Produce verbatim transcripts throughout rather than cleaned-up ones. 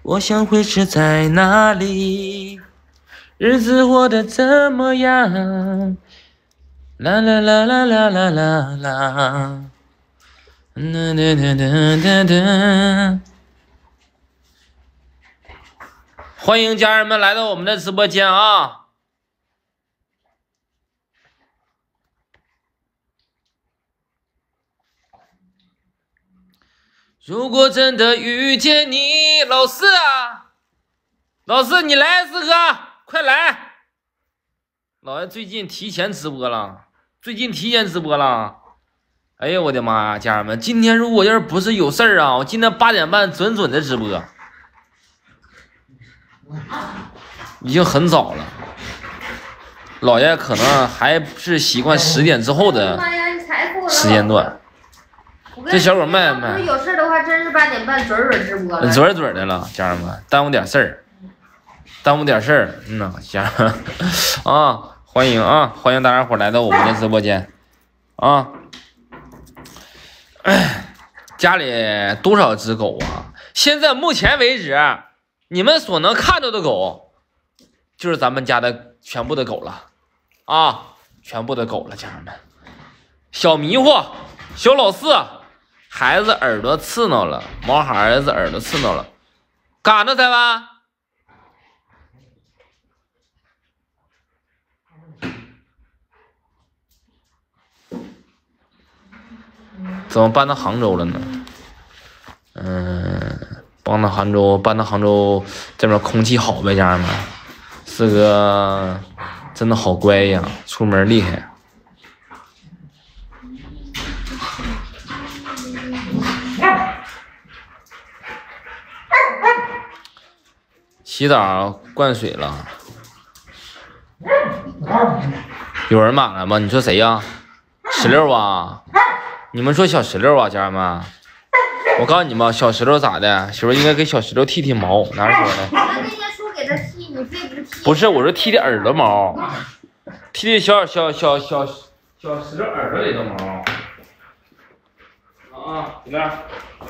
我想会是在哪里？日子过得怎么样？啦啦啦啦啦啦啦啦，哒哒哒哒哒哒。欢迎家人们来到我们的直播间啊！如果真的遇见你，老四啊，老四你来四哥，快来！老爷最近提前直播了，最近提前直播了。哎呀，我的妈呀，家人们，今天如果要是不是有事儿啊，我今天八点半准准的直播，已经很早了。老爷可能还是习惯十点之后的时间段。这小狗卖不卖？ 有事的话，真是八点半准准直播了。 准准的了，家人们，耽误点事儿，耽误点事儿。嗯呐，家人啊，欢迎啊，欢迎大家伙来到我们的直播间啊。哎，家里多少只狗啊？现在目前为止，你们所能看到的狗，就是咱们家的全部的狗了啊，全部的狗了，家人们。小迷糊，小老四。孩子耳朵刺挠了，毛孩子耳朵刺挠了，干啥呢？在吧？怎么搬到杭州了呢？嗯，搬到杭州，搬到杭州这边空气好呗，家人们。四哥真的好乖呀，出门厉害。洗澡灌水了，有人买了吗？你说谁呀？石榴啊？你们说小石榴啊，家人们？我告诉你们，小石榴咋的？媳妇应该给小石榴剃剃毛，哪说的？ 那天说给他剃，你非不剃。 不是，我说剃剃耳朵毛，剃剃小小小小小石榴耳朵里的毛。啊啊，这边。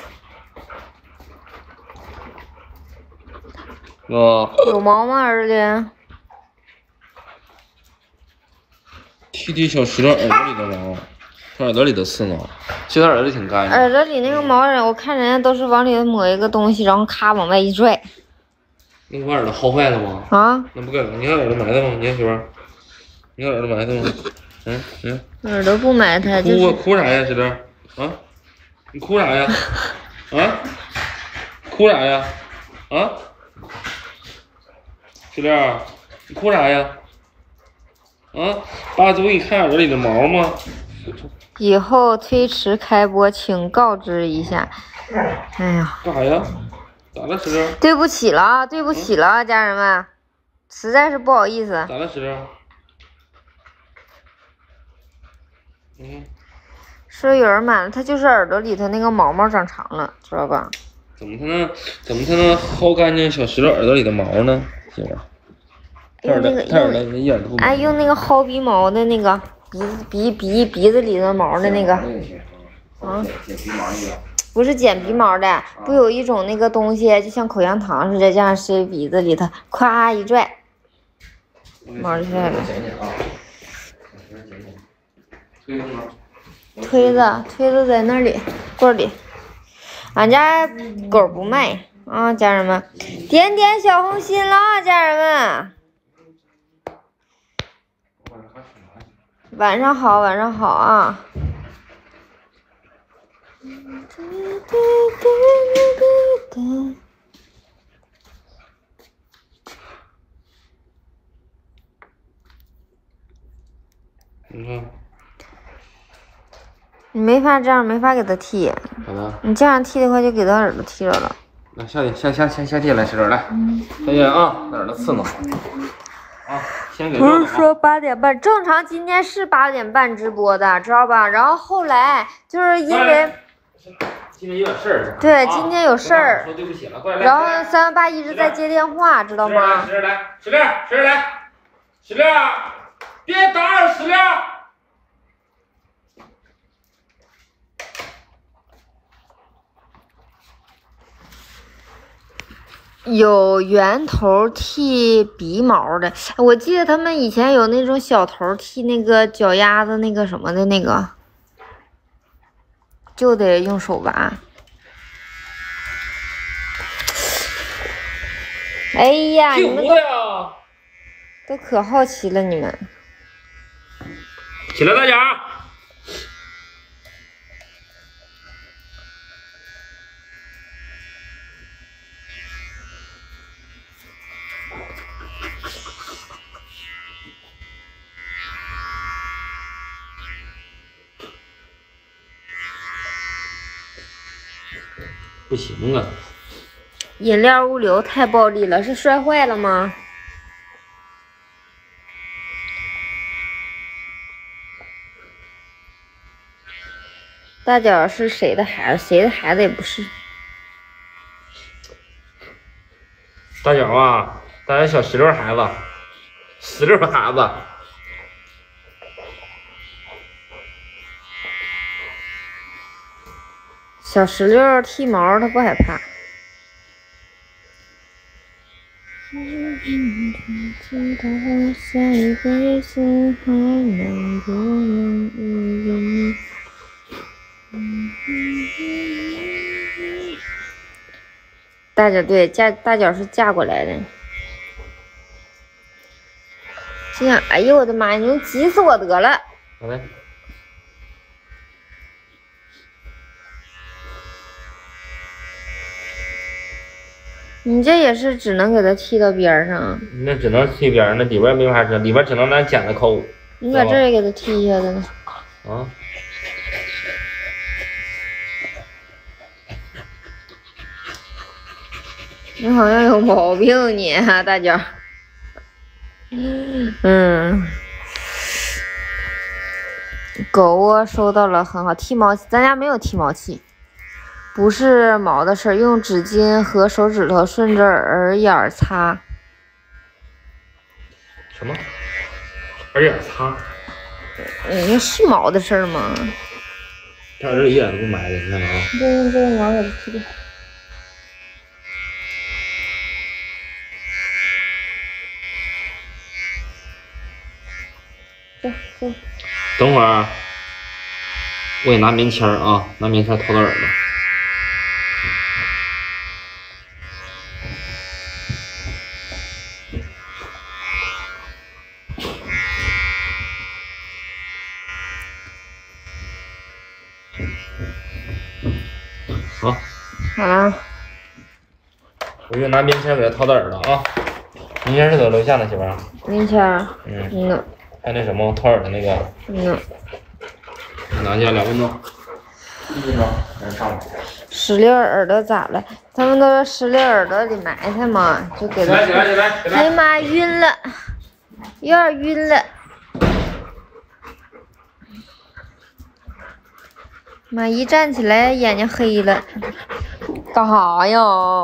哦， 有毛吗，儿子？ 剃剃小石榴耳朵里的毛，他耳朵里的刺挠，其实他耳朵挺干净。 耳朵里那个毛人，我看人家都是往里抹一个东西，然后咔往外一拽。 那把耳朵薅坏了吗？ 啊？ 那不该，你看耳朵埋汰吗？你看媳妇，你看耳朵埋汰吗？嗯嗯。 耳朵不埋汰，就是。 哭哭啥呀，石榴？啊？你哭啥呀？啊？哭啥呀？啊？石榴，你哭啥呀？啊，爸，这不给你看耳朵里的毛吗？ 以后推迟开播，请告知一下。哎呀， 干啥呀？咋了，石榴？ 对不起了，对不起了，家人们，实在是不好意思。 咋了，石榴？嗯。 说有人买了，它就是耳朵里头那个毛毛长长了，知道吧？ 怎么才能怎么才能薅干净小石榴耳朵里的毛呢？媳妇， 用那个用一点都不哎，用那个薅鼻毛的那个鼻子鼻鼻鼻子里的毛的那个啊，不是剪鼻毛的，不有一种那个东西就像口香糖似的，这样塞鼻子里头，咵一拽，毛就下来了。推子推子在那里柜里。俺家狗不卖啊，家人们，点点小红心了，家人们。晚上好，晚上好啊。 你看。 你没法这样，没法给他剃。 好的。 你这样剃的话，就给他耳朵剃着了。 来，下去，下下下下去，来，石榴来，下去啊，耳朵刺挠。啊，先给。 不是说八点半，正常今天是八点半直播的，知道吧？然后后来就是因为。 今天有点事儿。 对，今天有事儿。 说对不起了，快来。 然后三万八一直在接电话，知道吗？ 石榴来，石榴，石榴来，石榴，别打扰石榴。 有圆头剃鼻毛的，我记得他们以前有那种小头剃那个脚丫子那个什么的那个，就得用手拔。哎呀，你们都都可好奇了，你们。 起来，大家。不行啊！ 饮料物流太暴力了，是摔坏了吗？大脚是谁的孩子？谁的孩子也不是。 大脚啊，大脚小石榴孩子，石榴孩子。 小石榴剃毛，他不害怕。知道下一辈子还能不能遇见你？大脚对嫁大脚是嫁过来的。这样，哎呦我的妈！你能急死我得了。 好嘞。 你这也是只能给它剃到边上， 那只能剃边上，那里边没法整，里边只能拿剪子抠。 你把这儿也给它剃一下子。 啊。 你好像有毛病你啊，大脚。嗯。狗窝收到了，很好。剃毛器，咱家没有剃毛器。不是毛的事儿，用纸巾和手指头顺着耳眼擦。 什么？耳眼擦？ 嗯，那是毛的事儿吗？ 这耳眼都不埋的，你看啊。 就用这个毛给它剃掉。走走。 等会儿，我给拿棉签啊，拿棉签掏到耳朵。好， 好了。 我就拿棉签给他掏到耳朵啊。棉签是在楼下呢，媳妇儿。 棉签。 嗯。 嗯。 还那什么掏耳的那个。 嗯。 拿下两分钟。一分钟，咱上吧。 石榴耳朵咋了？他们都说石榴耳朵里埋汰嘛，就给他。 起来起来起来！ 哎呀妈，晕了，有点晕了。妈，一站起来眼睛黑了，干啥呀？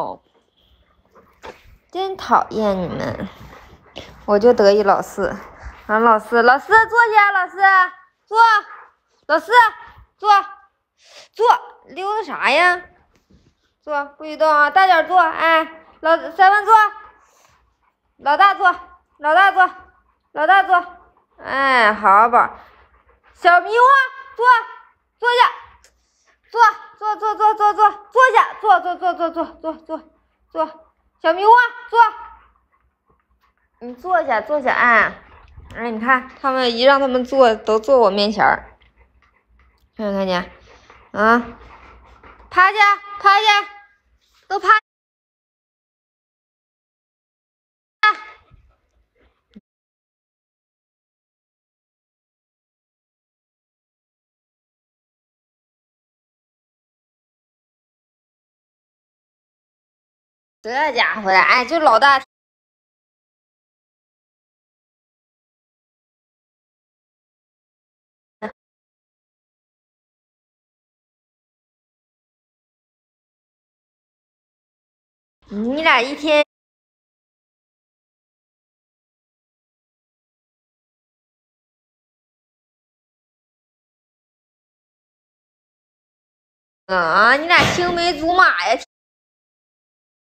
真讨厌你们！我就得意老四，让老四，老四坐下，老四坐，老四坐，坐，溜达啥呀？坐，不许动啊！大点坐，哎，老三万坐，老大坐，老大坐，老大坐，哎，好宝，小迷糊坐，坐下。坐坐坐坐坐坐坐下，坐坐坐坐坐坐坐坐，小迷糊坐，你坐下坐下，哎，哎，你看他们一让他们坐，都坐我面前儿，看没看见？啊，趴下趴下，都趴下。这家伙的，哎，就老大。你俩一天。啊，你俩青梅竹马呀！